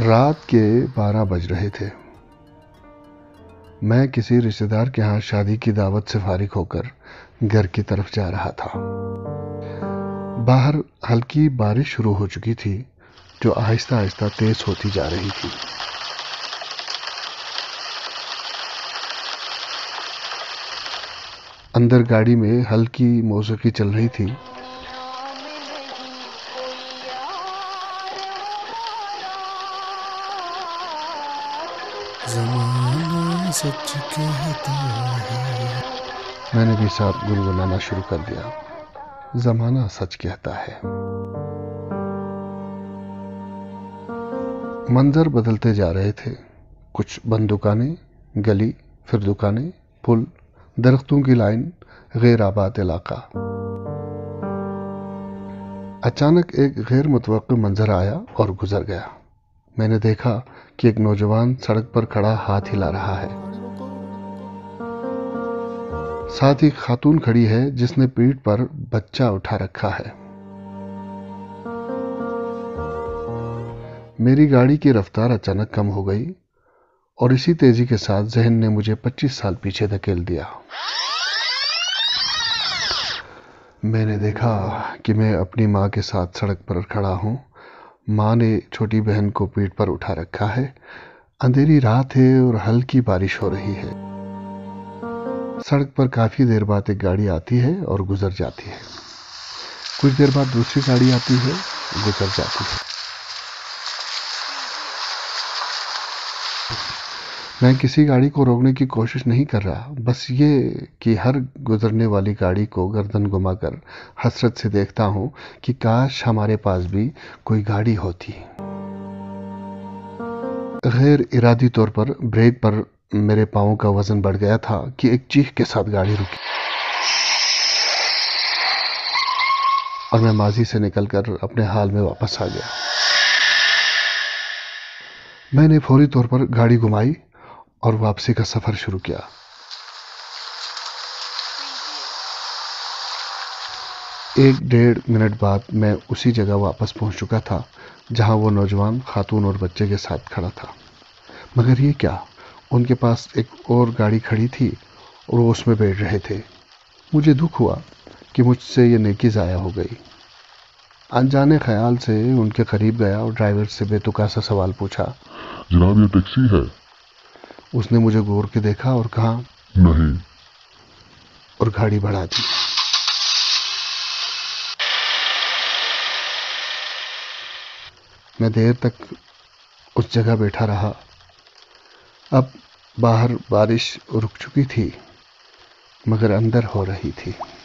रात के 12 बज रहे थे। मैं किसी रिश्तेदार के यहाँ शादी की दावत से फारिग होकर घर की तरफ जा रहा था। बाहर हल्की बारिश शुरू हो चुकी थी, जो आहिस्ता आहिस्ता तेज होती जा रही थी। अंदर गाड़ी में हल्की मौसीकी चल रही थी। ज़माना सच कहता है। मैंने भी साथ गुनगुनाना शुरू कर दिया। ज़माना सच कहता है। मंजर बदलते जा रहे थे। कुछ बंद दुकानें, गली, फिर दुकानें, पुल, दरख्तों की लाइन, गैर आबाद इलाका। अचानक एक गैर मुतवक्किल मंजर आया और गुजर गया। मैंने देखा कि एक नौजवान सड़क पर खड़ा हाथ हिला रहा है। साथ ही खातून खड़ी है जिसने पीठ पर बच्चा उठा रखा है। मेरी गाड़ी की रफ्तार अचानक कम हो गई और इसी तेजी के साथ जहन ने मुझे 25 साल पीछे धकेल दिया। मैंने देखा कि मैं अपनी माँ के साथ सड़क पर खड़ा हूँ। माँ ने छोटी बहन को पीठ पर उठा रखा है। अंधेरी रात है और हल्की बारिश हो रही है। सड़क पर काफी देर बाद एक गाड़ी आती है और गुजर जाती है। कुछ देर बाद दूसरी गाड़ी आती है, गुजर जाती है। मैं किसी गाड़ी को रोकने की कोशिश नहीं कर रहा, बस ये कि हर गुजरने वाली गाड़ी को गर्दन घुमाकर हसरत से देखता हूं कि काश हमारे पास भी कोई गाड़ी होती। गैर इरादी तौर पर ब्रेक पर मेरे पाँव का वजन बढ़ गया था कि एक चीख के साथ गाड़ी रुकी और मैं माजी से निकलकर अपने हाल में वापस आ गया। मैंने फौरी तौर पर गाड़ी घुमाई और वापसी का सफर शुरू किया। एक डेढ़ मिनट बाद मैं उसी जगह वापस पहुंच चुका था जहां वो नौजवान खातून और बच्चे के साथ खड़ा था। मगर ये क्या, उनके पास एक और गाड़ी खड़ी थी और वो उसमें बैठ रहे थे। मुझे दुख हुआ कि मुझसे ये नेकी ज़ाया हो गई। अनजाने ख्याल से उनके करीब गया और ड्राइवर से बेतुका सा सवाल पूछा, जनाब ये टैक्सी है? उसने मुझे गौर के देखा और कहा, नहीं। और गाड़ी बढ़ा दी। मैं देर तक उस जगह बैठा रहा। अब बाहर बारिश रुक चुकी थी, मगर अंदर हो रही थी।